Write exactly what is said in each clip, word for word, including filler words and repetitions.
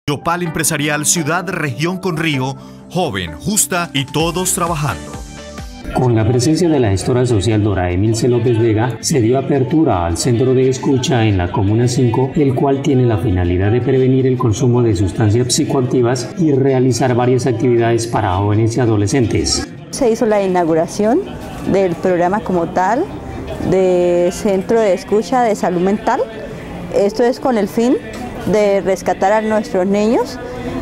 Yopal Empresarial Ciudad Región con Río, joven, justa y todos trabajando. Con la presencia de la gestora social Dora Emilce López Vega, se dio apertura al Centro de Escucha en la Comuna cinco, el cual tiene la finalidad de prevenir el consumo de sustancias psicoactivas y realizar varias actividades para jóvenes y adolescentes. Se hizo la inauguración del programa como tal, de Centro de Escucha de Salud Mental. Esto es con el fin de rescatar a nuestros niños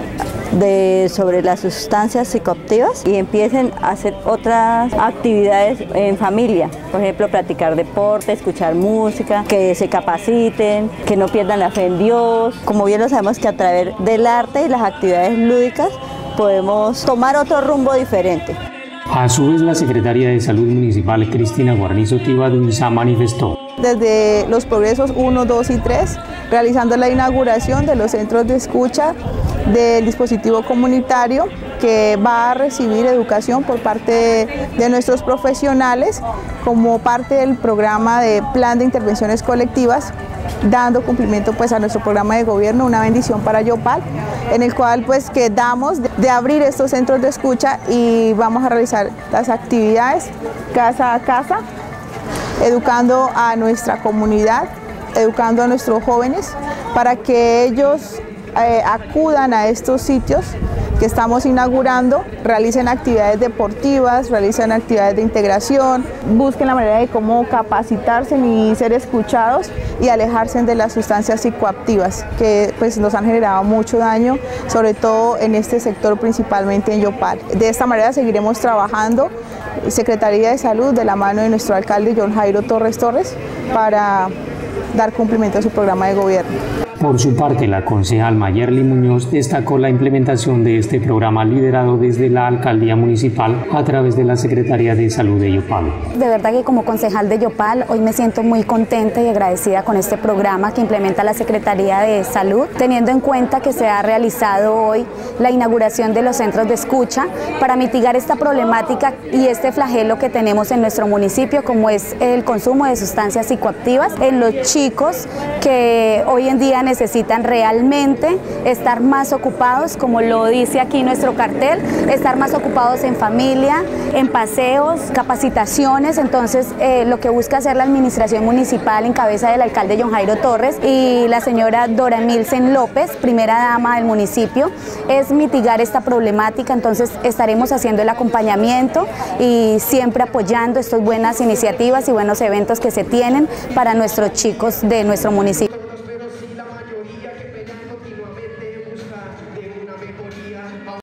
de, sobre las sustancias psicoactivas y empiecen a hacer otras actividades en familia, por ejemplo, practicar deporte, escuchar música, que se capaciten, que no pierdan la fe en Dios. Como bien lo sabemos que a través del arte y las actividades lúdicas podemos tomar otro rumbo diferente. A su vez, la secretaria de Salud Municipal, Cristina Guarnizo Tibadunza, manifestó. Desde los progresos uno, dos y tres, realizando la inauguración de los centros de escucha del dispositivo comunitario que va a recibir educación por parte de, de nuestros profesionales como parte del programa de Plan de Intervenciones Colectivas, dando cumplimiento pues a nuestro programa de gobierno, una bendición para Yopal, en el cual pues quedamos de, de abrir estos centros de escucha y vamos a realizar las actividades casa a casa, educando a nuestra comunidad, educando a nuestros jóvenes para que ellos eh, acudan a estos sitios que estamos inaugurando, realicen actividades deportivas, realicen actividades de integración, busquen la manera de cómo capacitarse y ser escuchados y alejarse de las sustancias psicoactivas que pues, nos han generado mucho daño, sobre todo en este sector, principalmente en Yopal. De esta manera seguiremos trabajando, Secretaría de Salud, de la mano de nuestro alcalde John Jairo Torres Torres, para dar cumplimiento a su programa de gobierno. Por su parte, la concejal Mayerly Muñoz destacó la implementación de este programa liderado desde la Alcaldía Municipal a través de la Secretaría de Salud de Yopal. De verdad que como concejal de Yopal hoy me siento muy contenta y agradecida con este programa que implementa la Secretaría de Salud, teniendo en cuenta que se ha realizado hoy la inauguración de los centros de escucha para mitigar esta problemática y este flagelo que tenemos en nuestro municipio, como es el consumo de sustancias psicoactivas en los chicos que hoy en día necesitan realmente estar más ocupados, como lo dice aquí nuestro cartel, estar más ocupados en familia, en paseos, capacitaciones. Entonces eh, lo que busca hacer la administración municipal en cabeza del alcalde John Jairo Torres y la señora Dora Emilce López, primera dama del municipio, es mitigar esta problemática. Entonces estaremos haciendo el acompañamiento y siempre apoyando estas buenas iniciativas y buenos eventos que se tienen para nuestros chicos de nuestro municipio.